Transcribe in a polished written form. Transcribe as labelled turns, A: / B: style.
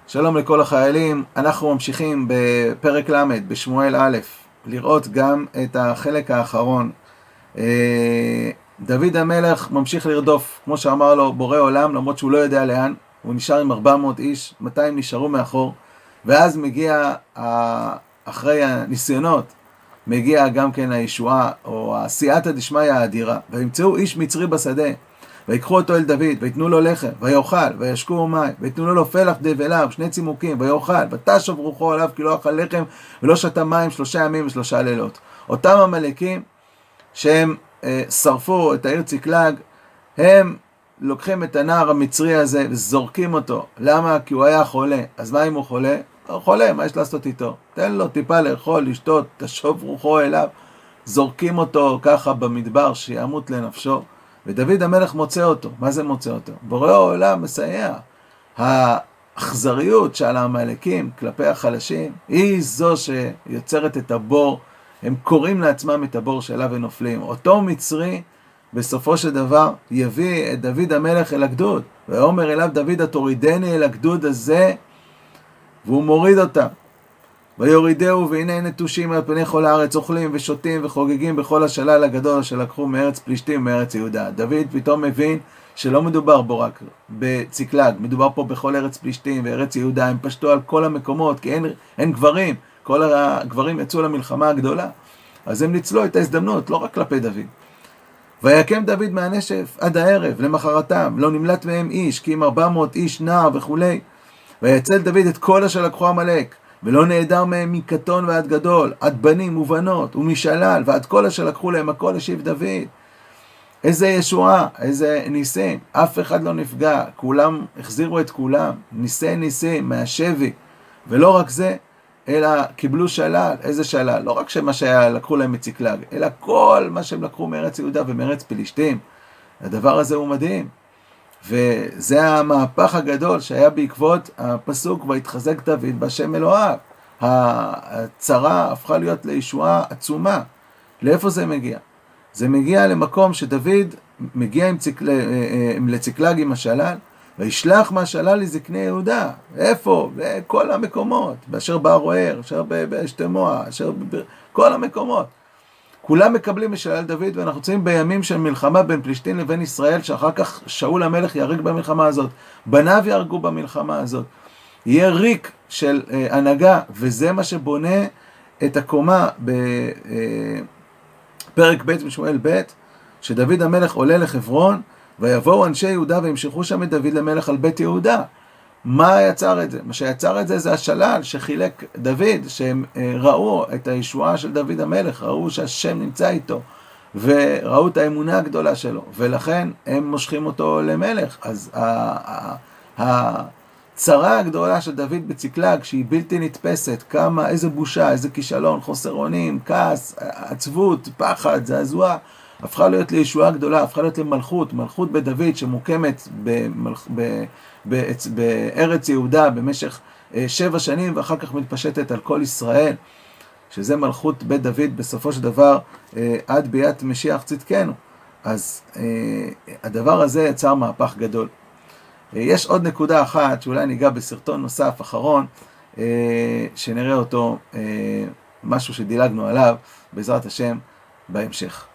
A: שלום לכל החיילים, אנחנו ממשיכים בפרק ל' בשמואל א', לראות גם את החלק האחרון. דוד המלך ממשיך לרדוף, כמו שאמר לו בורא עולם, למרות שהוא לא יודע לאן, הוא נשאר עם 400 איש, 200 נשארו מאחור, ואז מגיע, אחרי הניסיונות, מגיע גם כן הישועה, או הסייעתא דשמיא האדירה, וימצאו איש מצרי בשדה, ויקחו אותו אל דוד, ויתנו לו לחם, ויאכל, וישקו מים, ויתנו לו פלח דבליו, 2 צימוקים, ויאכל, ותשב רוחו עליו, כי לא אכל לחם, ולא שתה מים 3 ימים ו3 לילות. אותם המלאקים, שהם שרפו את העיר ציקלג, הם לוקחים את הנער המצרי הזה, וזורקים אותו. למה? כי הוא היה חולה. אז מה אם הוא חולה? הוא חולה, מה יש לעשות איתו? תן לו טיפה לאכול, לשתות, תשוב רוחו אליו. זורקים אותו ככה במדבר, שימות לנפשו. ודוד המלך מוצא אותו. מה זה מוצא אותו? בורא העולם מסייע. האכזריות של המלאקים כלפי החלשים היא זו שיוצרת את הבור. הם קוראים לעצמם את הבור שאליו הם נופלים. אותו מצרי בסופו של דבר יביא את דוד המלך אל הגדוד. ואומר אליו דוד, התורידני אל הגדוד הזה, והוא מוריד אותם. ויורידהו, והנה נטושים על פני כל הארץ, אוכלים ושותים וחוגגים בכל השלל הגדול שלקחו מארץ פלישתים ומארץ יהודה. דוד פתאום מבין שלא מדובר בו רק בציקלג, מדובר פה בכל ארץ פלישתים וארץ יהודה. הם פשטו על כל המקומות, כי אין גברים, כל הגברים יצאו למלחמה הגדולה. אז הם ניצלו את ההזדמנות, לא רק כלפי דוד. ויקם דוד מהנשף עד הערב, למחרתם, לא נמלט מהם איש, כי אם 400 איש נער וכו'. ויצל דוד את כל אשר לקחו עמלק, ולא נעדר מהם מקטון ועד גדול, עד בנים ובנות ומשלל, ועד כל אשר לקחו להם הכל השיב דוד. איזה ישועה, איזה ניסים, אף אחד לא נפגע, כולם החזירו את כולם, ניסים מהשבי. ולא רק זה, אלא קיבלו שלל. איזה שלל? לא רק שמה שלקחו להם מציקלג, אלא כל מה שהם לקחו מארץ יהודה ומארץ פלישתים. הדבר הזה הוא מדהים. וזה המהפך הגדול שהיה בעקבות הפסוק ויתחזק דוד בהשם אלוהיו. הצרה הפכה להיות לישועה עצומה. לאיפה זה מגיע? זה מגיע למקום שדוד מגיע לציקלג עם השלל, וישלח מהשלל לזקני יהודה. איפה? בכל המקומות, באשר בערוער, אשר באשתמוע, אשר בכל המקומות. כולם מקבלים משלל דוד, ואנחנו צריכים בימים של מלחמה בין פלישתים לבין ישראל, שאחר כך שאול המלך יהרג במלחמה הזאת, בניו יהרגו במלחמה הזאת. יהיה ריק של הנהגה, וזה מה שבונה את הקומה בפרק ב' בשמואל ב', שדוד המלך עולה לחברון, ויבואו אנשי יהודה וימשכו שם את דוד למלך על בית יהודה. מה יצר את זה? מה שיצר את זה זה השלל שחילק דוד, שהם ראו את הישועה של דוד המלך, ראו שהשם נמצא איתו, וראו את האמונה הגדולה שלו, ולכן הם מושכים אותו למלך. אז הצרה הגדולה של דוד בציקלג, שהיא בלתי נתפסת, כמה, איזה בושה, איזה כישלון, חוסר אונים, כעס, עצבות, פחד, זעזוע, הפכה להיות לישועה גדולה, הפכה להיות למלכות, מלכות בדוד שמוקמת בארץ יהודה במשך 7 שנים, ואחר כך מתפשטת על כל ישראל, שזה מלכות בית דוד בסופו של דבר עד ביאת משיח צדקנו. אז הדבר הזה יצר מהפך גדול. יש עוד נקודה אחת שאולי ניגע בסרטון נוסף אחרון, שנראה אותו, משהו שדילגנו עליו בעזרת השם בהמשך.